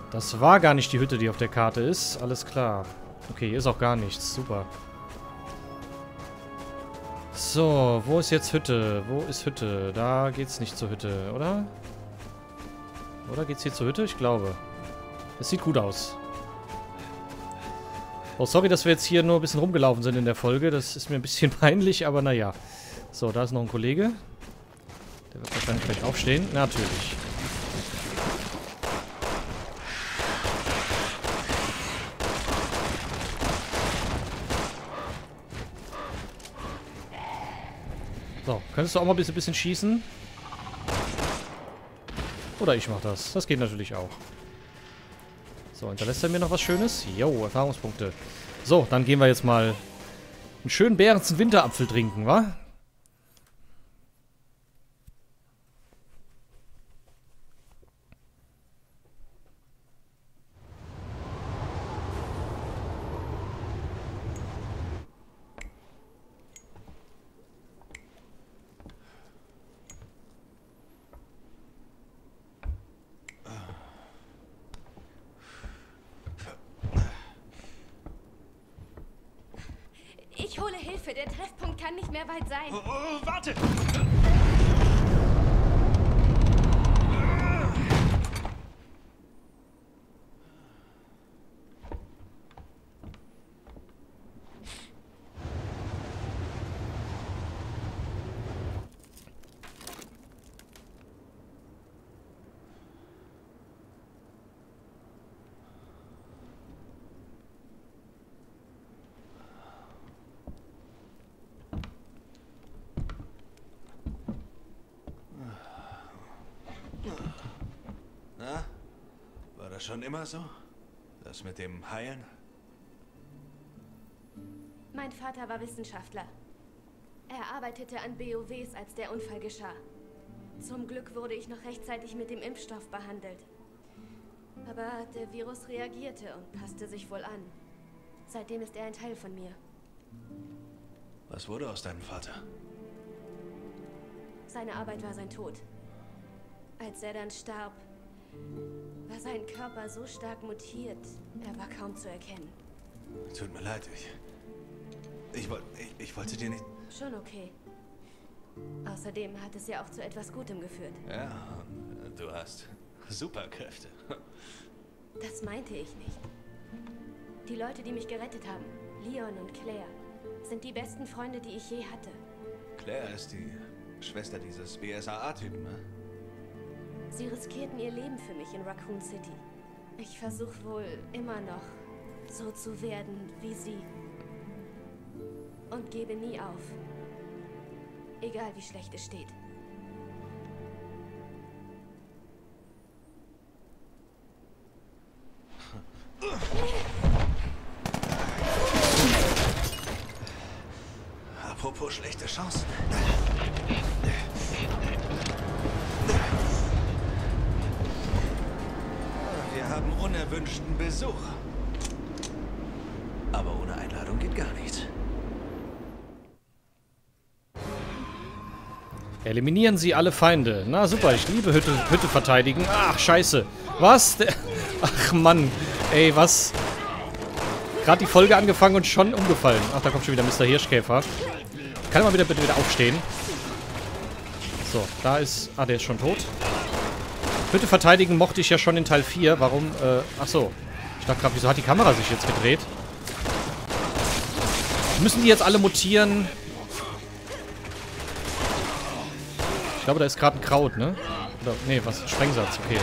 Das war gar nicht die Hütte, die auf der Karte ist. Alles klar. Okay, hier ist auch gar nichts. Super. So, wo ist jetzt Hütte? Wo ist Hütte? Da geht's nicht zur Hütte, oder? Oder geht's hier zur Hütte? Ich glaube. Es sieht gut aus. Oh, sorry, dass wir jetzt hier nur ein bisschen rumgelaufen sind in der Folge. Das ist mir ein bisschen peinlich, aber naja. So, da ist noch ein Kollege. Der wird wahrscheinlich gleich aufstehen. Natürlich. So, könntest du auch mal ein bisschen schießen? Oder ich mach das. Das geht natürlich auch. So, hinterlässt er mir noch was Schönes? Jo, Erfahrungspunkte. So, dann gehen wir jetzt mal einen schönen Bärens Winterapfel trinken, wa? Ich hole Hilfe. Der Treffpunkt kann nicht mehr weit sein. Oh, warte! Na, war das schon immer so? Das mit dem Heilen? Mein Vater war Wissenschaftler. Er arbeitete an BOWs, als der Unfall geschah. Zum Glück wurde ich noch rechtzeitig mit dem Impfstoff behandelt. Aber der Virus reagierte und passte sich wohl an. Seitdem ist er ein Teil von mir. Was wurde aus deinem Vater? Seine Arbeit war sein Tod. Als er dann starb, war sein Körper so stark mutiert, er war kaum zu erkennen. Tut mir leid, ich wollte dir nicht... Schon okay. Außerdem hat es ja auch zu etwas Gutem geführt. Ja, du hast Superkräfte. Das meinte ich nicht. Die Leute, die mich gerettet haben, Leon und Claire, sind die besten Freunde, die ich je hatte. Claire ist die Schwester dieses BSAA-Typen, ne? Sie riskierten ihr Leben für mich in Raccoon City. Ich versuche wohl immer noch so zu werden wie sie. Und gebe nie auf. Egal wie schlecht es steht. Apropos schlechte Chancen. Wir haben unerwünschten Besuch. Aber ohne Einladung geht gar nichts. Eliminieren Sie alle Feinde. Na super, ich liebe Hütte verteidigen. Ach, scheiße. Was? Ach, Mann. Ey, was? Gerade die Folge angefangen und schon umgefallen. Ach, da kommt schon wieder Mr. Hirschkäfer. Kann er mal bitte wieder aufstehen? So, da ist... Ah, der ist schon tot. Hütte verteidigen mochte ich ja schon in Teil 4. Warum? Ach so. Ich dachte gerade, wieso hat die Kamera sich jetzt gedreht? Müssen die jetzt alle mutieren? Ich glaube, da ist gerade ein Kraut, ne? Oder, nee, was? Sprengsatz, okay.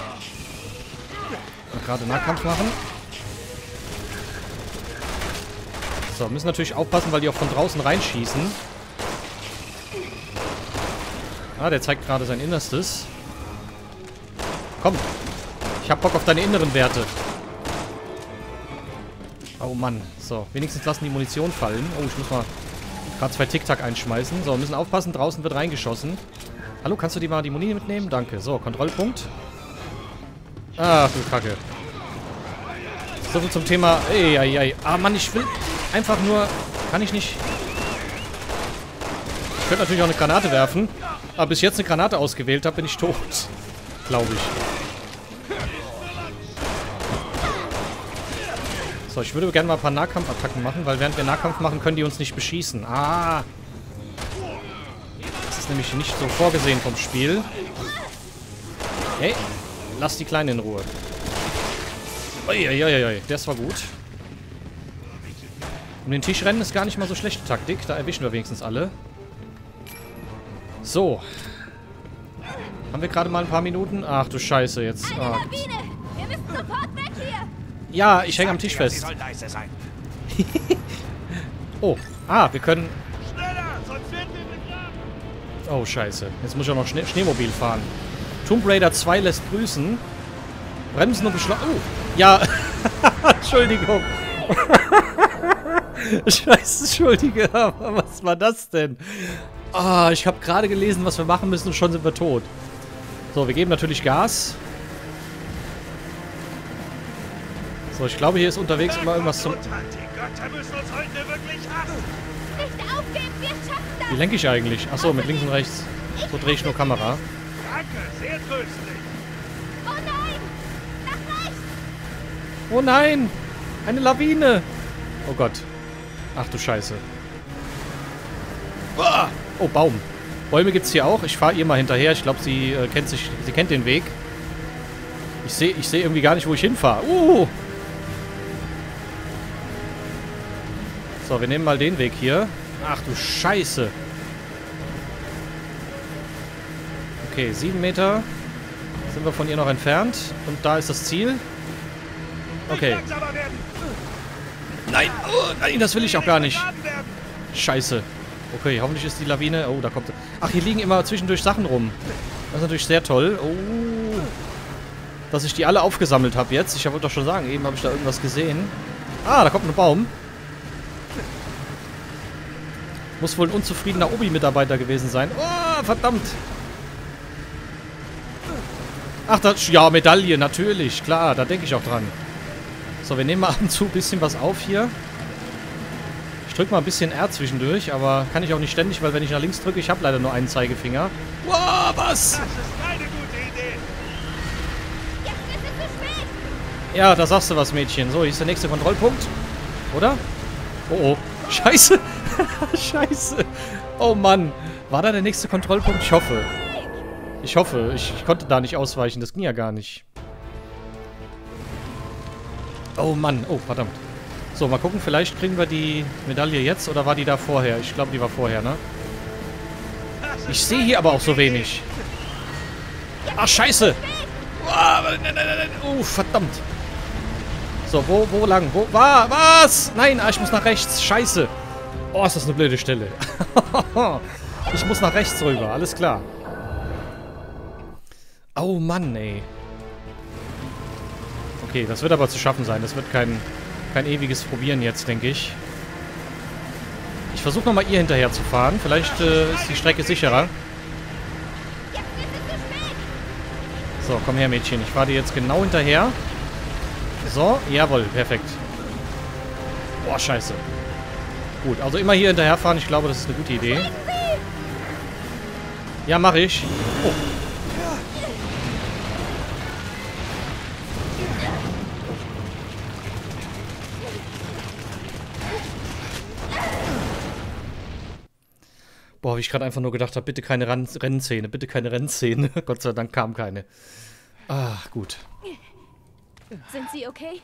Gerade Nahkampf machen. So, müssen natürlich aufpassen, weil die auch von draußen reinschießen. Ah, der zeigt gerade sein Innerstes. Komm. Ich hab Bock auf deine inneren Werte. Oh Mann. So, wenigstens lassen die Munition fallen. Oh, ich muss mal gerade 2 Tic-Tac einschmeißen. So, wir müssen aufpassen. Draußen wird reingeschossen. Hallo, kannst du die mal die Muni mitnehmen? Danke. So, Kontrollpunkt. Ach, du Kacke. So viel zum Thema... Ey. Ah, Mann, ich will einfach nur... Kann ich nicht... Ich könnte natürlich auch eine Granate werfen. Aber bis ich jetzt eine Granate ausgewählt habe, bin ich tot. Glaube ich. So, ich würde gerne mal ein paar Nahkampfattacken machen, weil während wir Nahkampf machen, können die uns nicht beschießen. Ah! Das ist nämlich nicht so vorgesehen vom Spiel. Hey, lass die Kleine in Ruhe. Uiuiuiui, das war gut. Um den Tisch rennen ist gar nicht mal so schlechte Taktik. Da erwischen wir wenigstens alle. So. Haben wir gerade mal ein paar Minuten? Ach du Scheiße, jetzt. Eine Lawine! Wir müssen sofort weg hier! Ja, ich hänge am Tisch fest. Oh, wir können... Oh, scheiße. Jetzt muss ich auch noch Schneemobil fahren. Tomb Raider 2 lässt grüßen. Bremsen und beschleunigen... Oh, ja. Entschuldigung. Scheiße, Entschuldige. Aber was war das denn? Ich habe gerade gelesen, was wir machen müssen und schon sind wir tot. So, wir geben natürlich Gas. So, ich glaube, hier ist unterwegs immer irgendwas zum... Wie lenke ich eigentlich? Achso, mit links und rechts. So drehe ich nur Kamera. Danke, sehr tröstlich. Oh nein! Nach rechts! Oh nein! Eine Lawine! Oh Gott. Ach du Scheiße. Oh, Baum. Bäume gibt's hier auch. Ich fahre ihr mal hinterher. Ich glaube, sie kennt den Weg. Ich sehe irgendwie gar nicht, wo ich hinfahre. So, wir nehmen mal den Weg hier. Ach du Scheiße. Okay, 7 Meter sind wir von ihr noch entfernt. Und da ist das Ziel. Okay. Nein, nein, das will ich auch gar nicht. Scheiße. Okay, hoffentlich ist die Lawine... Oh, da kommt... Ach, hier liegen immer zwischendurch Sachen rum. Das ist natürlich sehr toll. Oh. Dass ich die alle aufgesammelt habe jetzt. Ich wollte doch schon sagen, eben habe ich da irgendwas gesehen. Da kommt ein Baum. Muss wohl ein unzufriedener Obi-Mitarbeiter gewesen sein. Oh, verdammt. Ach, das... Ja, Medaille, natürlich. Klar, da denke ich auch dran. So, wir nehmen mal ab und zu ein bisschen was auf hier. Ich drücke mal ein bisschen R zwischendurch, aber kann ich auch nicht ständig, weil wenn ich nach links drücke, ich habe leider nur einen Zeigefinger. Wow, was? Das ist keine gute Idee. Jetzt ist es zu spät! Ja, da sagst du was, Mädchen. So, hier ist der nächste Kontrollpunkt. Oder? Oh, oh. Scheiße. Scheiße. Oh Mann. War da der nächste Kontrollpunkt? Ich hoffe. Ich hoffe. Ich konnte da nicht ausweichen. Das ging ja gar nicht. Oh Mann. Oh, verdammt. So, mal gucken. Vielleicht kriegen wir die Medaille jetzt. Oder war die da vorher? Ich glaube, die war vorher, ne? Ich sehe hier aber auch so wenig. Ach, scheiße. Oh, verdammt. So, wo lang? Wo? Was? Nein, ich muss nach rechts. Scheiße. Oh, ist das eine blöde Stelle. Ich muss nach rechts rüber. Alles klar. Oh, Mann, ey. Okay, das wird aber zu schaffen sein. Das wird kein ewiges Probieren jetzt, denke ich. Ich versuche nochmal ihr hinterher zu fahren. Vielleicht ist die Strecke sicherer. So, komm her, Mädchen. Ich fahre dir jetzt genau hinterher. So, jawohl, perfekt. Boah, scheiße. Gut, also immer hier hinterher fahren. Ich glaube, das ist eine gute Idee. Ja, mache ich. Oh. Boah, wie ich gerade einfach nur gedacht habe, bitte keine Rennszene, bitte keine Rennszene. Gott sei Dank kam keine. Gut. Sind Sie okay?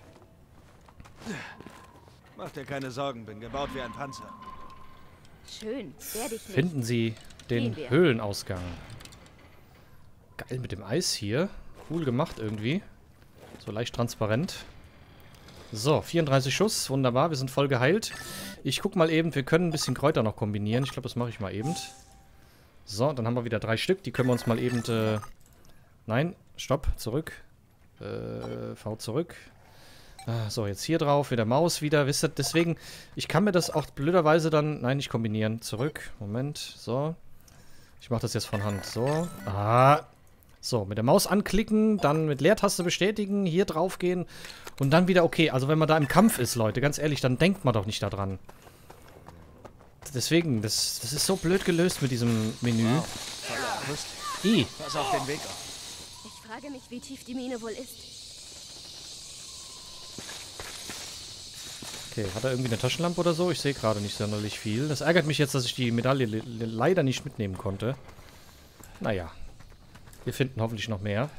Mach dir keine Sorgen, bin gebaut wie ein Panzer. Schön, werde ich nicht. Finden Sie den Höhlenausgang. Geil mit dem Eis hier. Cool gemacht irgendwie. So leicht transparent. So, 34 Schuss. Wunderbar, wir sind voll geheilt. Ich guck mal eben, wir können ein bisschen Kräuter noch kombinieren. Ich glaube, das mache ich mal eben. So, dann haben wir wieder 3 Stück. Die können wir uns mal eben... Nein, stopp, zurück. V zurück. So, jetzt hier drauf, wieder Maus wieder. Wisst ihr, deswegen, ich kann mir das auch blöderweise dann... Nein, nicht kombinieren. Zurück, Moment, so. Ich mache das jetzt von Hand. So, so, mit der Maus anklicken, dann mit Leertaste bestätigen, hier drauf gehen und dann wieder okay. Also wenn man da im Kampf ist, Leute, ganz ehrlich, dann denkt man doch nicht daran. Deswegen, das ist so blöd gelöst mit diesem Menü. Wow. Pass auf den Weg auf. Ich frage mich, wie tief die Mine wohl ist. Okay, hat er irgendwie eine Taschenlampe oder so? Ich sehe gerade nicht sonderlich viel. Das ärgert mich jetzt, dass ich die Medaille leider nicht mitnehmen konnte. Naja. Wir finden hoffentlich noch mehr.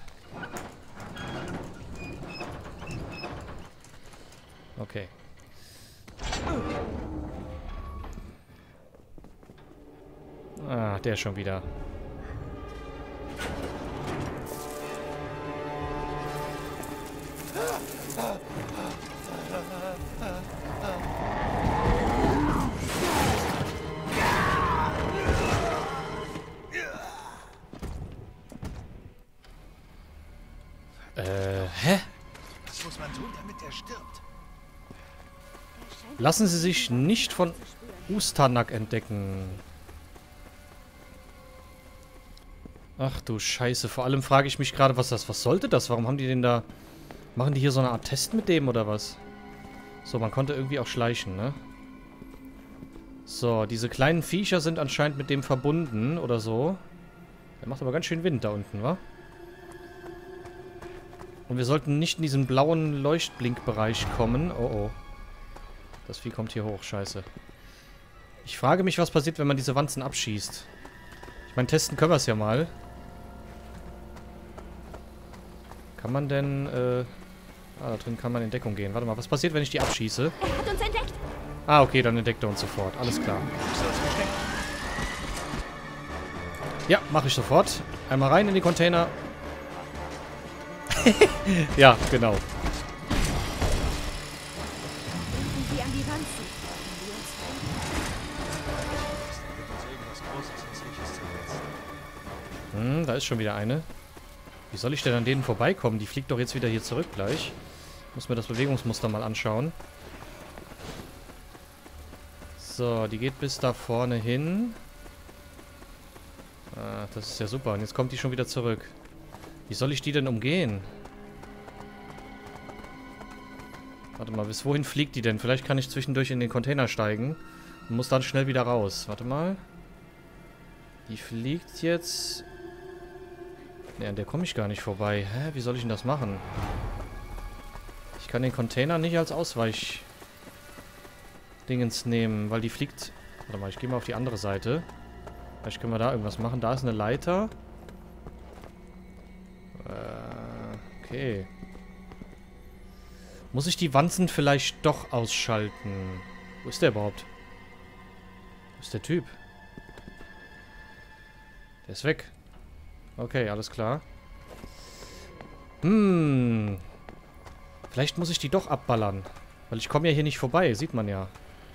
Okay. Ah, der schon wieder. Hä? Was muss man tun, damit er stirbt? Lassen Sie sich nicht von Ustanak entdecken. Ach du Scheiße. Vor allem frage ich mich gerade, was sollte das? Warum haben die den da... Machen die hier so eine Art Test mit dem oder was? So, man konnte irgendwie auch schleichen, ne? So, diese kleinen Viecher sind anscheinend mit dem verbunden oder so. Der macht aber ganz schön Wind da unten, wa? Und wir sollten nicht in diesen blauen Leuchtblinkbereich kommen. Oh, oh. Das Vieh kommt hier hoch. Scheiße. Ich frage mich, was passiert, wenn man diese Wanzen abschießt. Ich meine, testen können wir es ja mal. Kann man denn, da drin kann man in Deckung gehen. Warte mal, was passiert, wenn ich die abschieße? Er hat uns entdeckt. Ah, okay, dann entdeckt er uns sofort. Alles klar. Ja, mache ich sofort. Einmal rein in die Container. Ja, genau. Denken Sie an die Wanzen. Da ist schon wieder eine. Wie soll ich denn an denen vorbeikommen? Die fliegt doch jetzt wieder hier zurück gleich. Muss mir das Bewegungsmuster mal anschauen. So, die geht bis da vorne hin. Ah, das ist ja super. Und jetzt kommt die schon wieder zurück. Wie soll ich die denn umgehen? Warte mal, bis wohin fliegt die denn? Vielleicht kann ich zwischendurch in den Container steigen und muss dann schnell wieder raus. Warte mal. Die fliegt jetzt... Ne, an der komme ich gar nicht vorbei. Hä? Wie soll ich denn das machen? Ich kann den Container nicht als Ausweich... Dingens nehmen, weil die fliegt... Warte mal, ich gehe mal auf die andere Seite. Vielleicht können wir da irgendwas machen. Da ist eine Leiter. Okay. Muss ich die Wanzen vielleicht doch ausschalten? Wo ist der überhaupt? Wo ist der Typ? Der ist weg. Okay, alles klar. Vielleicht muss ich die doch abballern. Weil ich komme ja hier nicht vorbei. Sieht man ja.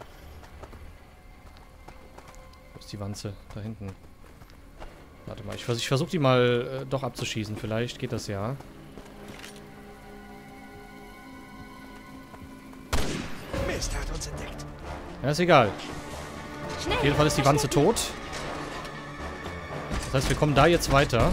Wo ist die Wanze? Da hinten. Warte mal, ich versuche die mal doch abzuschießen. Vielleicht geht das ja. Mist, hat uns entdeckt. Ja, ist egal. Schnell. Auf jeden Fall ist die Wanze tot. Das heißt, wir kommen da jetzt weiter.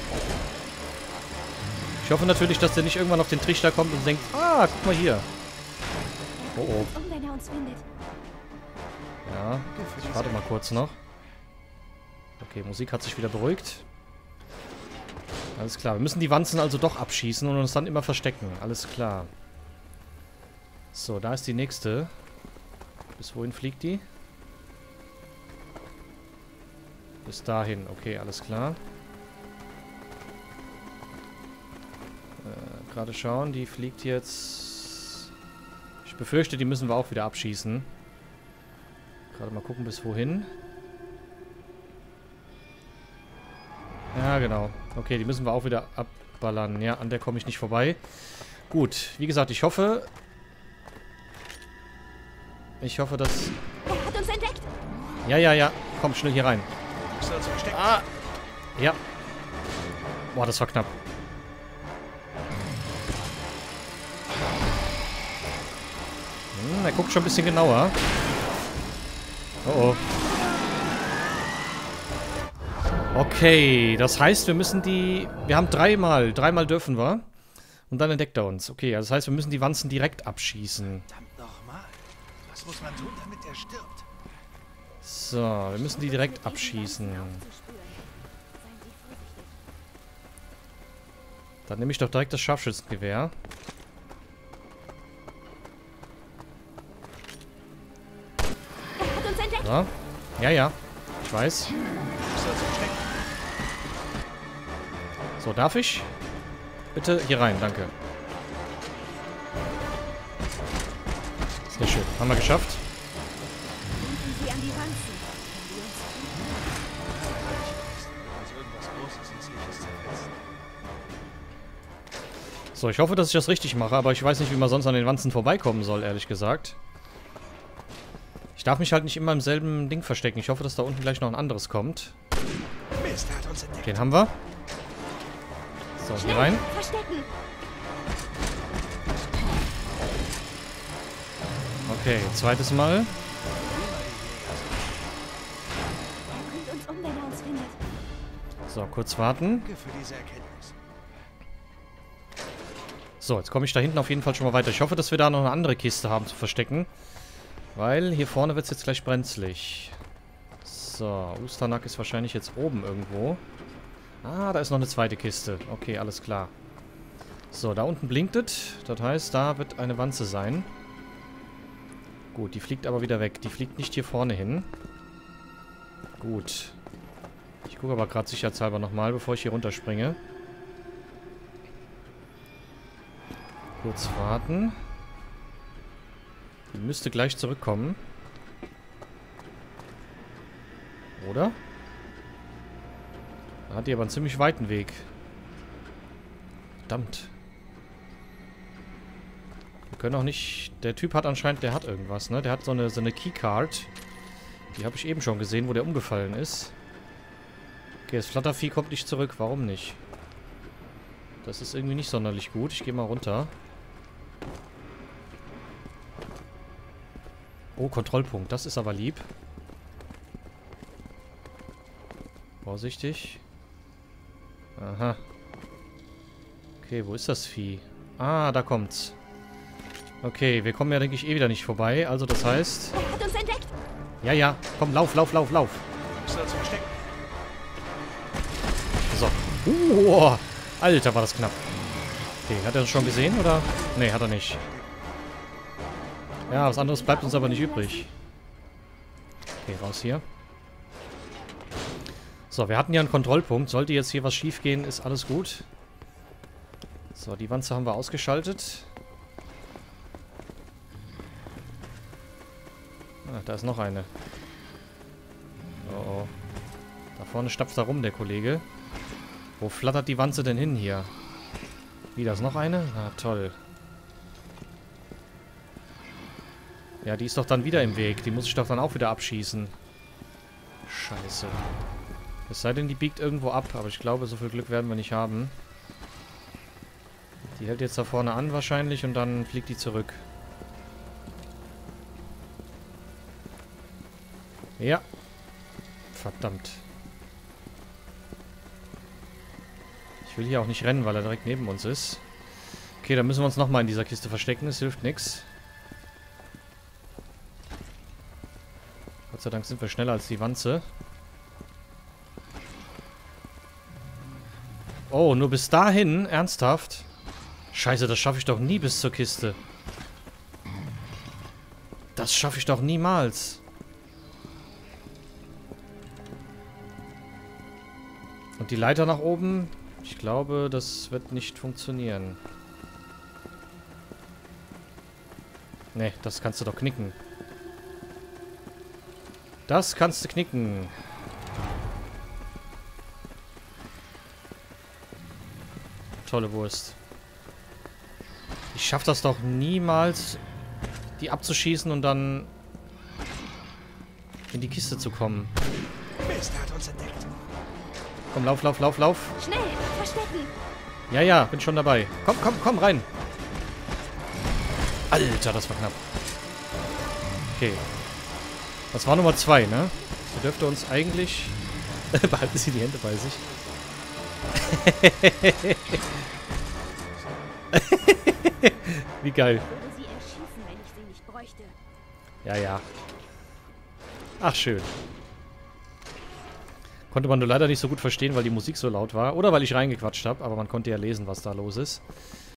Ich hoffe natürlich, dass der nicht irgendwann auf den Trichter kommt und denkt, ah, guck mal hier. Oh, oh. Und wenn er uns findet. Ja, ich warte mal kurz noch. Okay, Musik hat sich wieder beruhigt. Alles klar, wir müssen die Wanzen also doch abschießen und uns dann immer verstecken. Alles klar. So, da ist die nächste. Bis wohin fliegt die? Bis dahin, okay, alles klar. Gerade schauen, die fliegt jetzt... Ich befürchte, die müssen wir auch wieder abschießen. Gerade mal gucken, bis wohin. Ja, genau. Okay, die müssen wir auch wieder abballern. Ja, an der komme ich nicht vorbei. Gut, wie gesagt, ich hoffe... dass... Er hat uns entdeckt. Ja, ja, ja. Komm, schnell hier rein. Ah! Ja. Boah, das war knapp. Er guckt schon ein bisschen genauer. Oh, oh. Okay, das heißt, wir müssen die... Wir haben dreimal dürfen wir. Und dann entdeckt er uns. Okay, also das heißt, wir müssen die Wanzen direkt abschießen. Verdammt nochmal. Was muss man tun, damit er stirbt? So, wir müssen die direkt abschießen. Dann nehme ich doch direkt das Scharfschützengewehr. So. Ja, ja. Ich weiß. So, darf ich? Bitte hier rein, danke. Sehr schön. Haben wir geschafft. Denken Sie an die Wanzen. Also irgendwas Großes, Nützliches zerfetzt. So, ich hoffe, dass ich das richtig mache, aber ich weiß nicht, wie man sonst an den Wanzen vorbeikommen soll, ehrlich gesagt. Ich darf mich halt nicht immer im selben Ding verstecken. Ich hoffe, dass da unten gleich noch ein anderes kommt. Mist, er hat uns entdeckt. Den haben wir. So, hier rein. Verstecken! Okay, zweites Mal. Er bringt uns um, wenn er uns findet. So, kurz warten. Danke für diese Erkenntnis. So, jetzt komme ich da hinten auf jeden Fall schon mal weiter. Ich hoffe, dass wir da noch eine andere Kiste haben zu verstecken. Weil hier vorne wird es jetzt gleich brenzlig. So, Ustanak ist wahrscheinlich jetzt oben irgendwo. Ah, da ist noch eine zweite Kiste. Okay, alles klar. So, da unten blinkt es. Das heißt, da wird eine Wanze sein. Gut, die fliegt aber wieder weg. Die fliegt nicht hier vorne hin. Gut. Ich gucke aber gerade sicherheitshalber nochmal, bevor ich hier runterspringe. Kurz warten. Die müsste gleich zurückkommen. Oder? Da hat die aber einen ziemlich weiten Weg. Verdammt. Wir können auch nicht... Der Typ hat anscheinend... Der hat irgendwas, ne? Der hat so eine Keycard. Die habe ich eben schon gesehen, wo der umgefallen ist. Okay, das Flattervieh kommt nicht zurück. Warum nicht? Das ist irgendwie nicht sonderlich gut. Ich gehe mal runter. Oh, Kontrollpunkt. Das ist aber lieb. Vorsichtig. Aha. Okay, wo ist das Vieh? Ah, da kommt's. Okay, wir kommen ja, denke ich, eh wieder nicht vorbei. Also, das heißt... Er hat uns entdeckt! Ja, ja. Komm, lauf, lauf, lauf, lauf. Müssen wir uns verstecken. So. Alter, war das knapp. Okay, hat er das schon gesehen, oder? Nee, hat er nicht. Ja, was anderes bleibt uns aber nicht übrig. Okay, raus hier. So, wir hatten ja einen Kontrollpunkt. Sollte jetzt hier was schief gehen, ist alles gut. So, die Wanze haben wir ausgeschaltet. Ah, da ist noch eine. Oh, oh. Da vorne stapft er rum, der Kollege. Wo flattert die Wanze denn hin hier? Wie, da ist noch eine? Ah, toll. Ja, die ist doch dann wieder im Weg. Die muss ich doch dann auch wieder abschießen. Scheiße. Es sei denn, die biegt irgendwo ab. Aber ich glaube, so viel Glück werden wir nicht haben. Die hält jetzt da vorne an wahrscheinlich und dann fliegt die zurück. Ja. Verdammt. Ich will hier auch nicht rennen, weil er direkt neben uns ist. Okay, dann müssen wir uns nochmal in dieser Kiste verstecken. Es hilft nichts. Gott sei Dank sind wir schneller als die Wanze. Oh, nur bis dahin? Ernsthaft? Scheiße, das schaffe ich doch nie bis zur Kiste. Das schaffe ich doch niemals. Und die Leiter nach oben? Ich glaube, das wird nicht funktionieren. Nee, das kannst du doch knicken. Das kannst du knicken. Tolle Wurst. Ich schaffe das doch niemals, die abzuschießen und dann in die Kiste zu kommen. Mist, er hat uns entdeckt. Komm, lauf, lauf, lauf, lauf. Schnell! Verstecken! Ja, ja, bin schon dabei. Komm, komm, komm, rein. Alter, das war knapp. Okay. Das war Nummer 2, ne? Der dürfte uns eigentlich... Behalten Sie die Hände bei sich. Wie geil. Ich würde sie erschießen, wenn ich sie nicht bräuchte. Ja, ja. Ach, schön. Konnte man nur leider nicht so gut verstehen, weil die Musik so laut war. Oder weil ich reingequatscht habe. Aber man konnte ja lesen, was da los ist.